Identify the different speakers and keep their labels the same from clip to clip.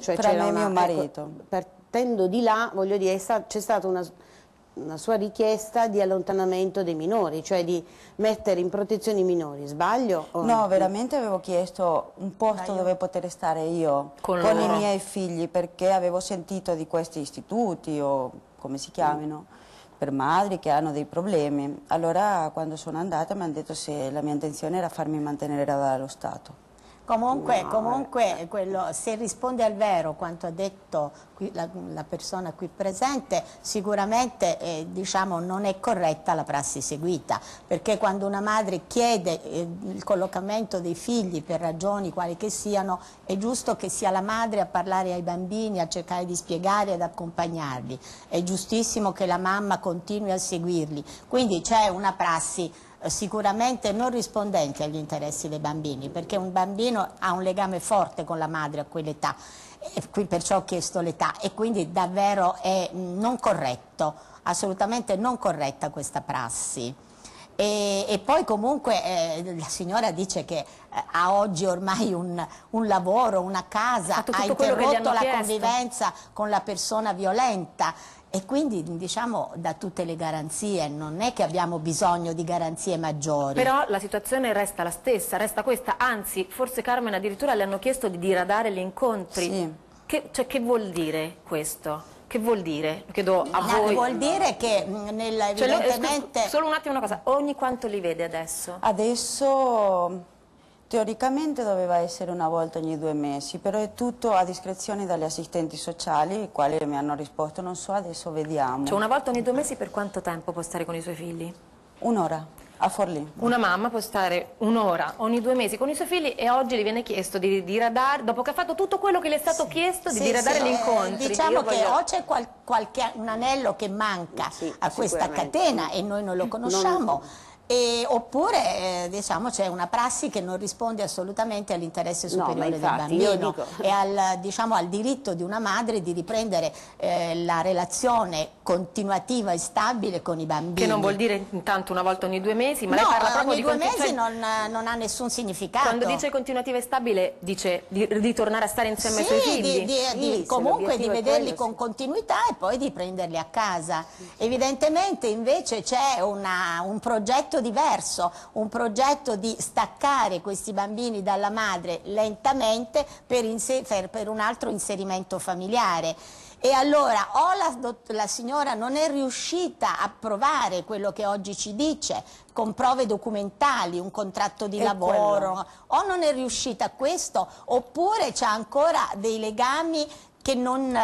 Speaker 1: Cioè
Speaker 2: tra me e mio marito.
Speaker 1: Ecco, partendo di là, voglio dire, c'è stata una sua richiesta di allontanamento dei minori, cioè di mettere in protezione i minori, sbaglio?
Speaker 2: No, veramente avevo chiesto un posto dove poter stare io con i miei figli, perché avevo sentito di questi istituti o come si chiamino, per madri che hanno dei problemi. Allora quando sono andata mi hanno detto se la mia intenzione era farmi mantenere dallo Stato.
Speaker 3: Comunque, se risponde al vero quanto ha detto qui la persona qui presente, sicuramente diciamo, non è corretta la prassi seguita, perché quando una madre chiede il collocamento dei figli per ragioni quali che siano, è giusto che sia la madre a parlare ai bambini, a cercare di spiegare e ad accompagnarli, è giustissimo che la mamma continui a seguirli, quindi c'è una prassi sicuramente non rispondenti agli interessi dei bambini, perché un bambino ha un legame forte con la madre a quell'età, perciò ho chiesto l'età, e quindi davvero è non corretto, assolutamente non corretta questa prassi. E poi comunque la signora dice che ha oggi ormai un lavoro, una casa, ha interrotto la convivenza con la persona violenta. E quindi diciamo dà tutte le garanzie, non è che abbiamo bisogno di garanzie maggiori.
Speaker 4: Però la situazione resta la stessa, resta questa, anzi forse Carmen addirittura le hanno chiesto di diradare gli incontri.
Speaker 2: Sì.
Speaker 4: Che vuol dire questo? Che vuol dire? Lo chiedo a voi.
Speaker 3: Vuol dire che evidentemente...
Speaker 4: Solo un attimo una cosa, ogni quanto li vede adesso?
Speaker 2: Adesso teoricamente doveva essere una volta ogni 2 mesi, però è tutto a discrezione dagli assistenti sociali, i quali mi hanno risposto non so, adesso vediamo.
Speaker 4: Cioè una volta ogni 2 mesi per quanto tempo può stare con i suoi figli?
Speaker 2: Un'ora, a Forlì.
Speaker 4: Una mamma può stare un'ora ogni 2 mesi con i suoi figli e oggi gli viene chiesto di diradare, dopo che ha fatto tutto quello che le è stato chiesto, di diradare gli incontri.
Speaker 3: Diciamo che o c'è un anello che manca a questa catena e noi non lo conosciamo, oppure diciamo c'è una prassi che non risponde assolutamente all'interesse superiore del bambino e al diritto di una madre di riprendere la relazione continuativa e stabile con i bambini.
Speaker 4: Che non vuol dire intanto una volta ogni 2 mesi, ma lei parla proprio
Speaker 3: di ogni 2 mesi non ha nessun significato.
Speaker 4: Quando dice continuativa e stabile dice di tornare a stare insieme ai suoi figli?
Speaker 3: Comunque di vederli con continuità e poi di prenderli a casa. Evidentemente invece c'è un progetto diverso, un progetto di staccare questi bambini dalla madre lentamente per un altro inserimento familiare. E allora o la signora non è riuscita a provare quello che oggi ci dice con prove documentali, un contratto di lavoro, o non è riuscita a questo, oppure c'ha ancora dei legami che non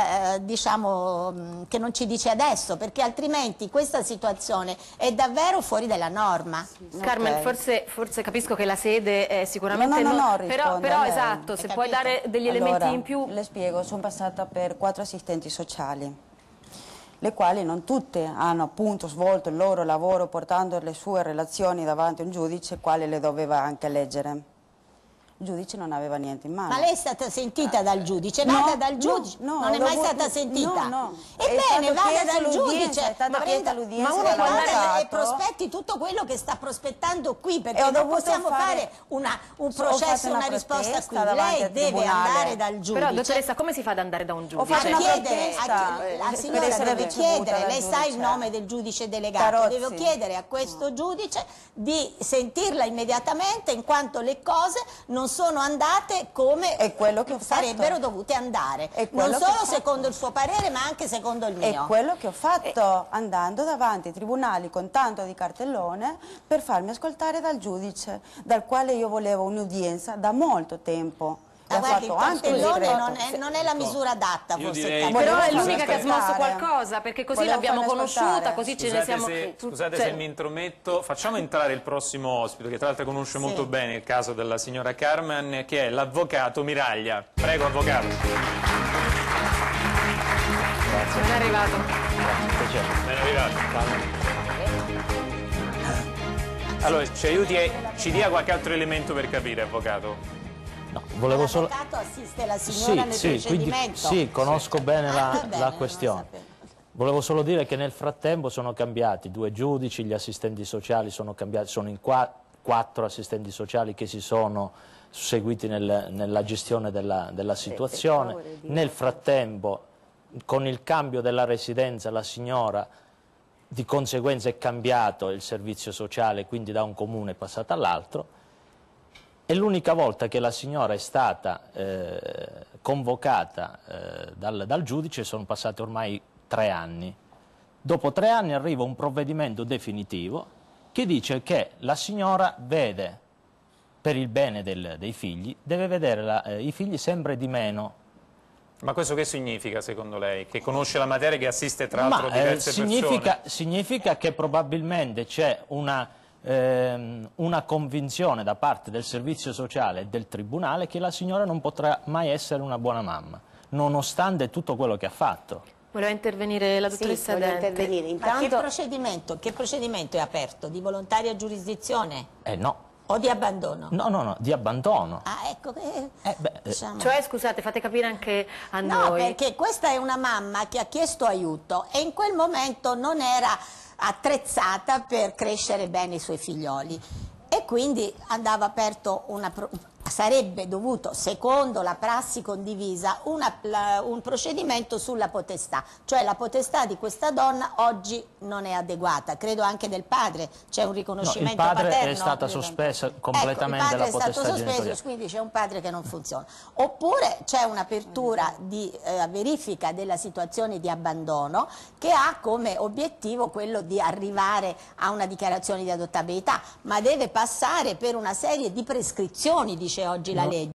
Speaker 3: ci dice adesso, perché altrimenti questa situazione è davvero fuori dalla norma.
Speaker 4: Carmen, forse capisco che la sede è sicuramente però esatto, se puoi dare degli elementi in più.
Speaker 2: Le spiego, sono passata per 4 assistenti sociali, le quali non tutte hanno appunto svolto il loro lavoro portando le sue relazioni davanti a un giudice, quale le doveva anche leggere. Il giudice non aveva niente in mano.
Speaker 3: Ma lei è stata sentita dal giudice? Vada dal giudice?
Speaker 2: No,
Speaker 3: non è mai stata sentita?
Speaker 2: No.
Speaker 3: Ebbene, vada dal giudice.
Speaker 2: È stata chiesta l'udienza.
Speaker 3: Ma uno può andare e prospetti tutto quello che sta prospettando qui, perché non possiamo fare un processo, una risposta qui. Lei deve andare dal giudice.
Speaker 4: Però, dottoressa, come si fa ad andare da un giudice?
Speaker 3: La signora deve chiedere, lei sa il nome del giudice delegato, deve chiedere a questo giudice di sentirla immediatamente, in quanto le cose non sono andate come sarebbero dovute andare, non solo secondo il suo parere ma anche secondo il mio.
Speaker 2: È quello che ho fatto, andando davanti ai tribunali con tanto di cartellone per farmi ascoltare dal giudice, dal quale io volevo un'udienza da molto tempo.
Speaker 3: Guardi, il cartellone non è la misura adatta, forse.
Speaker 4: Però è l'unica che ha smosso qualcosa, perché così l'abbiamo conosciuta, così ce ne siamo...
Speaker 5: Scusate se mi intrometto, facciamo entrare il prossimo ospite, che tra l'altro conosce molto bene il caso della signora Carmen, che è l'avvocato Miraglia. Prego, avvocato.
Speaker 4: Grazie. Ben arrivato.
Speaker 5: Grazie, ben arrivato. Allora, ci aiuti e ci dia qualche altro elemento per capire, avvocato.
Speaker 6: No, volevo solo...
Speaker 3: L'avvocato assiste la signora nel procedimento.
Speaker 6: Sì, conosco bene la questione. Volevo solo dire che nel frattempo sono cambiati 2 giudici, gli assistenti sociali sono cambiati, sono in 4 assistenti sociali che si sono seguiti nella gestione della situazione. Nel frattempo, con il cambio della residenza, la signora di conseguenza è cambiato il servizio sociale, quindi da un comune è passata all'altro, e l'unica volta che la signora è stata convocata dal giudice sono passati ormai 3 anni. Dopo 3 anni arriva un provvedimento definitivo che dice che la signora vede, per il bene dei figli, deve vedere i figli sempre di meno.
Speaker 5: Ma questo che significa secondo lei? Che conosce la materia, che assiste tra l'altro diverse persone?
Speaker 6: Significa che probabilmente c'è una convinzione da parte del servizio sociale e del tribunale che la signora non potrà mai essere una buona mamma, nonostante tutto quello che ha fatto.
Speaker 4: Voleva intervenire la dottoressa Dente.
Speaker 3: Intanto... Ma che procedimento è aperto? Di volontaria giurisdizione?
Speaker 6: No.
Speaker 3: O di abbandono?
Speaker 6: No, di abbandono.
Speaker 3: Ah, ecco che...
Speaker 4: diciamo... Cioè, scusate, fate capire anche a noi.
Speaker 3: No, perché questa è una mamma che ha chiesto aiuto e in quel momento non era attrezzata per crescere bene i suoi figlioli e quindi andava aperto sarebbe dovuto, secondo la prassi condivisa, un procedimento sulla potestà, cioè la potestà di questa donna oggi non è adeguata, credo anche del padre, c'è un riconoscimento paterno.
Speaker 6: Il padre è stata sospesa completamente la potestà genitoriale. Il padre è stato sospeso,
Speaker 3: quindi c'è un padre che non funziona. Oppure c'è un'apertura di verifica della situazione di abbandono che ha come obiettivo quello di arrivare a una dichiarazione di adottabilità, ma deve passare per una serie di prescrizioni, dice oggi la legge.